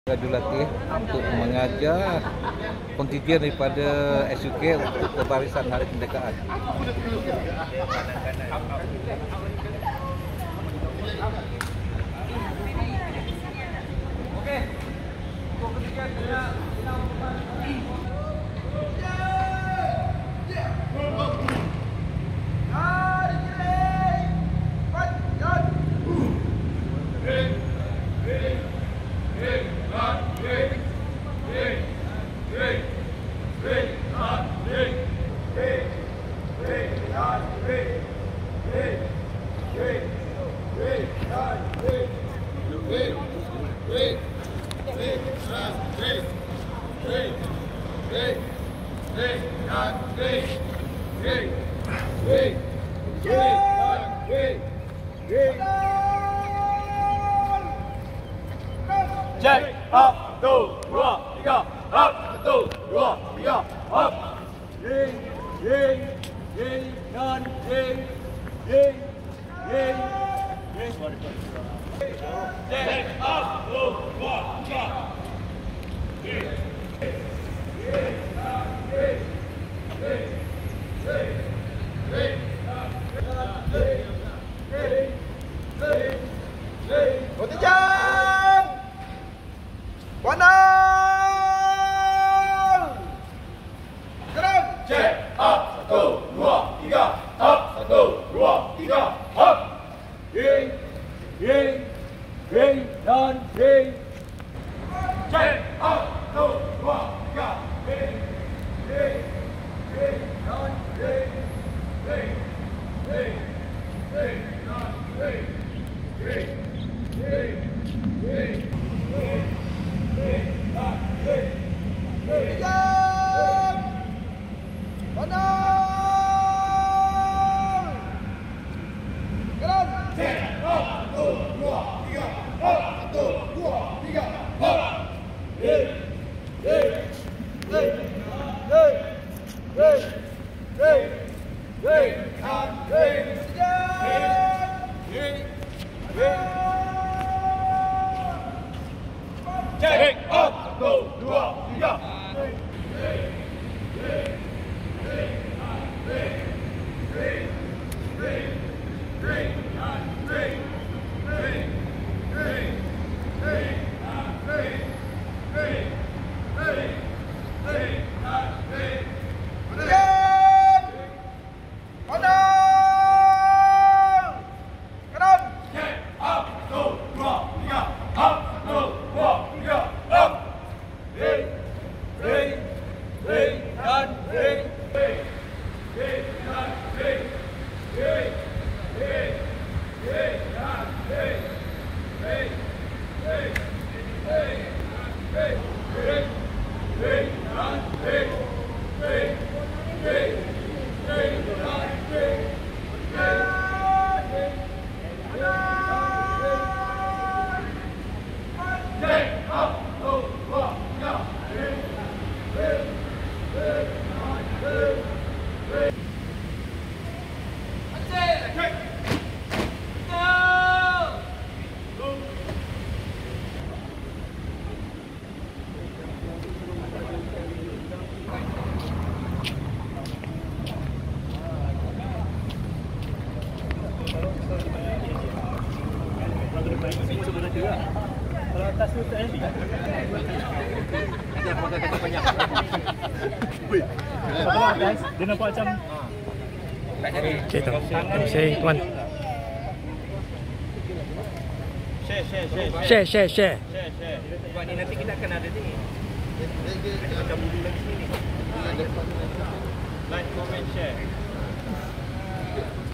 Julatih untuk mengajar kontingen daripada SUK untuk pembarisan Hari Kemerdekaan. Okey. Untuk kontingen Cek, up, 1, 2, 3, up, 1, 2, 3, up. Ying, ying, ying, dan ying, ying, ying, ying. Cek, up, 1, 2, 3. Ying, ying, dan ying, ying, ying, ying, ying, ying, ying. Kontingen Bandar Gerak. Cek, up, 1, 2, 3, up, 1, 2, 3, up. Ying, ying, ying, dan ying. Cek, up, 1, 2, 3, ying, ying, ying, dan ying, ying, ying, ying, dan ying, ying, ying, ying, ying, ying, dan ying, ying. Bandar Gerak. Cek, up, 1, 2, 3, up, 1, 2, 3, up. Ying, ying, ying, ying, ying, ying, ying, dan ying, ying, ying. Cek, up, 1, 2, 3. Kalau atas tu tak nanti. Ada pakai kata banyak. Kalau guys, dia nampak macam Tak jadi. Okey, saya tuan. Share. Sebab ni nanti kita akan ada ni. Macam dulu lagi sini. Like, comment, share.